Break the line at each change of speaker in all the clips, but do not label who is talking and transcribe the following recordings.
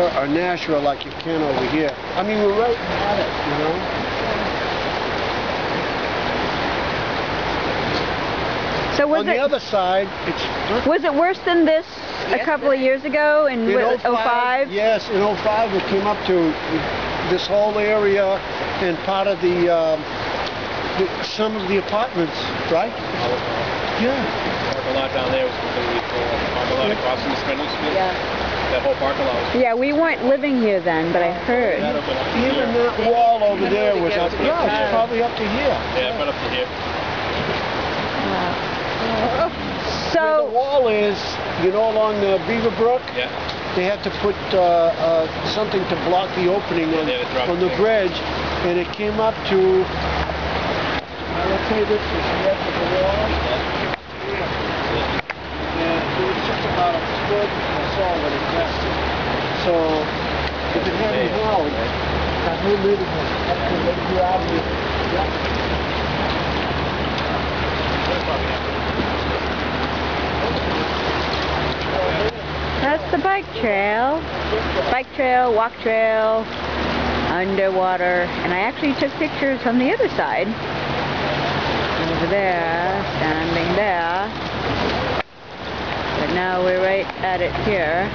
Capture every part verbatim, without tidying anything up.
or, or Nashua like you can over here. I mean, we're right at it, you know?
So was
On
it,
the other side, it's...
was it worse than this a couple of years ago in,
in
oh five?
Yes, in oh five we came up to this whole area and part of the, um, the some of the apartments, right? Yeah.
Parking lot down there was completely full. Parking lot across from the Spindle Street.
Yeah.
That whole parking lot was...
Yeah, we weren't living here then, but I heard.
Even that wall over there was up, yeah, it's probably up to here.
Yeah, right up to here.
Wow. So
where the wall is, you know, along the Beaver Brook,
yeah.
they had to put uh, uh, something to block the opening on, on the bridge, and it came up to, uh, let's say this is the edge of the wall, and it was just about a foot or so that it rested. So, if it hadn't held, that whole neighborhood up to Lakeview Avenue, yeah.
that's the bike trail. Bike trail, walk trail, underwater. And I actually took pictures from the other side. Over there, standing there. But now we're right at it here.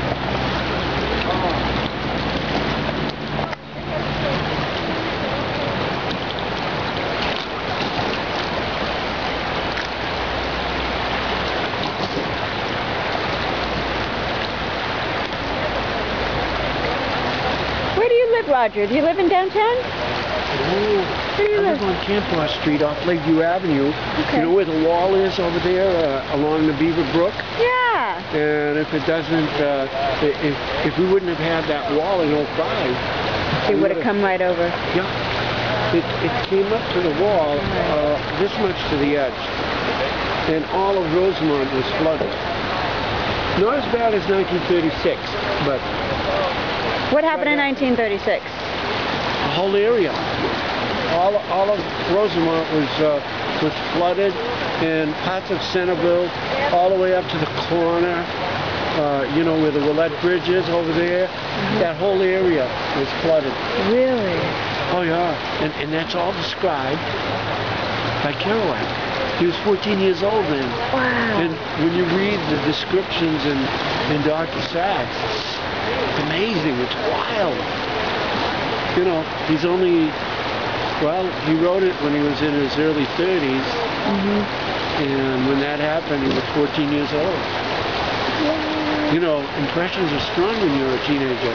Where do you live, Roger? Do you live in downtown?
Oh,
Where do you
I
live?
live on Campbell Street off Lakeview Avenue.
Okay.
You know where the wall is over there uh, along the Beaver Brook?
Yeah.
And if it doesn't, uh, if, if we wouldn't have had that wall in oh five...
It would have come right over.
Yeah. It, it came up to the wall, uh, this much to the edge. And all of Rosemont was flooded. Not as bad as nineteen thirty-six, but...
What happened in nineteen thirty-six?
The whole area. All, all of Rosemont was uh, was flooded, and parts of Centerville, all the way up to the corner, uh, you know, where the Willette Bridge is over there. Mm-hmm. That whole area was flooded.
Really?
Oh yeah, and, and that's all described by Kerouac. He was fourteen years old then.
Wow.
And when you read the descriptions in, in Doctor Sachs, it's amazing, it's wild. You know, he's only, well, he wrote it when he was in his early thirties,
Mm-hmm.
and when that happened, he was fourteen years old.
Yeah.
You know, impressions are strong when you're a teenager.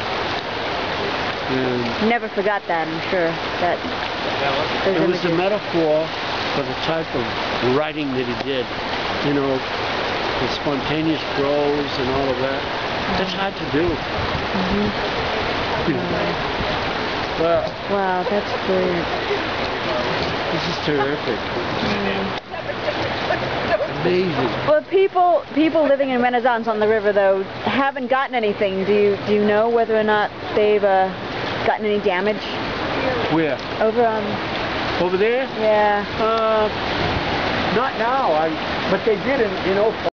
And
Never forgot that, I'm sure. That
it was the metaphor for the type of writing that he did. You know, the spontaneous prose and all of that. That's hard to do.
Mm-hmm.
You know. Well,
wow, that's brilliant.
this is terrific. Amazing.
Well, people people living in Renaissance on the river, though, haven't gotten anything. Do you do you know whether or not they've uh, gotten any damage?
Where?
Over on...
Over there?
Yeah.
Uh, not now. I, but they did in, in oh five.